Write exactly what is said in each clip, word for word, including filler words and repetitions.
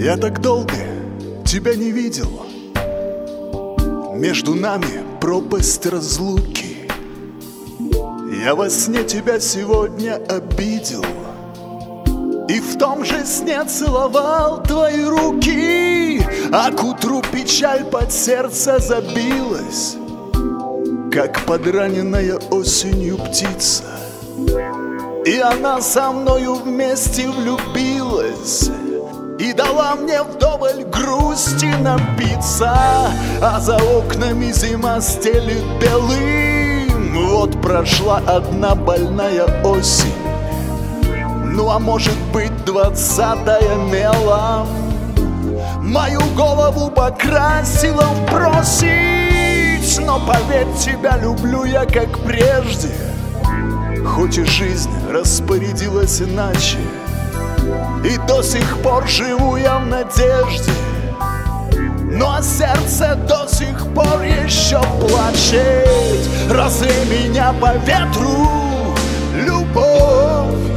Я так долго тебя не видел, между нами пропасть разлуки. Я во сне тебя сегодня обидел, и в том же сне целовал твои руки. А к утру печаль под сердце забилась, как подраненная осенью птица. И она со мною вместе влюбилась и дала мне вдоволь грусти напиться. А за окнами зима стелит белым. Вот прошла одна больная осень, ну а может быть двадцатая мелом мою голову покрасила в просить. Но поверь, тебя люблю я как прежде, хоть и жизнь распорядилась иначе. И до сих пор живу я в надежде, ну а сердце до сих пор еще плачет. Разве меня по ветру любовь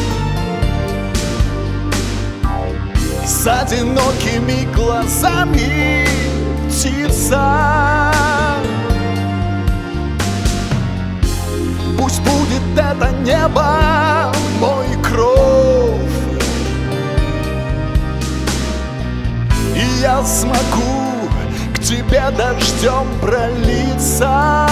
с одинокими глазами птица? Пусть будет это небо мой кров, и я смогу к тебе дождем пролиться.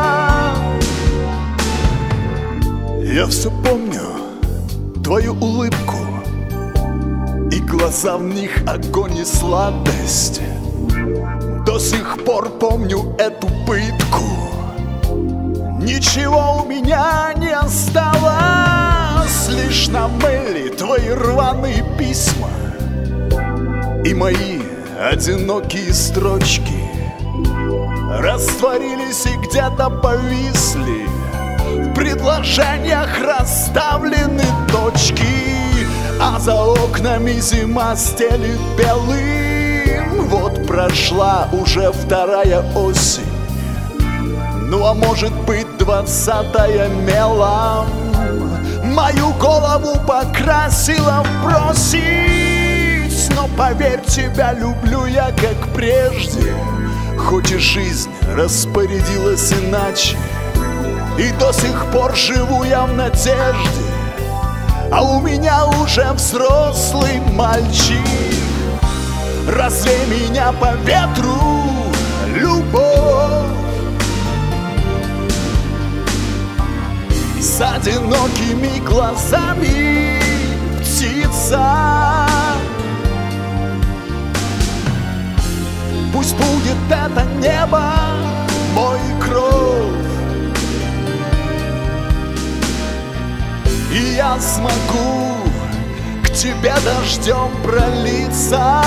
Я все помню твою улыбку, и глаза в них огонь и сладость. До сих пор помню эту пытку. Ничего у меня не осталось, лишь на мейле твои рваные письма и мои одинокие строчки растворились и где-то повисли. В предложениях расставлены точки, а за окнами зима стелит белым. Вот прошла уже вторая осень, ну а может быть двадцатая мелом мою голову покрасила в просить. Но поверь, тебя люблю я как прежде, хоть и жизнь распорядилась иначе. И до сих пор живу я в надежде, а у меня уже взрослый мальчик. Разве меня по ветру любовь с одинокими глазами птица? Пусть будет это небо мой кров, и я смогу к тебе дождем пролиться.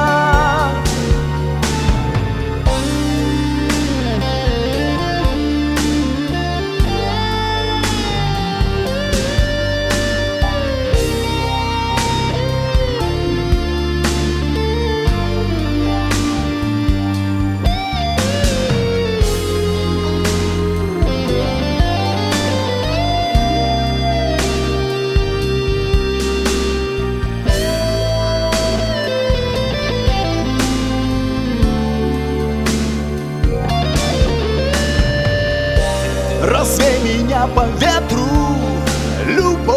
Разве меня по ветру любовь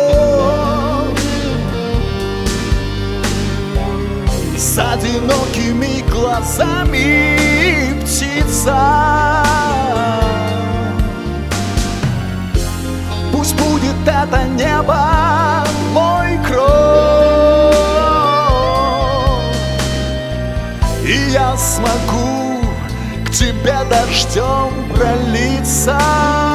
с одинокими глазами птица? Пусть будет это небо мой кров, и я смогу к тебе дождем пролиться.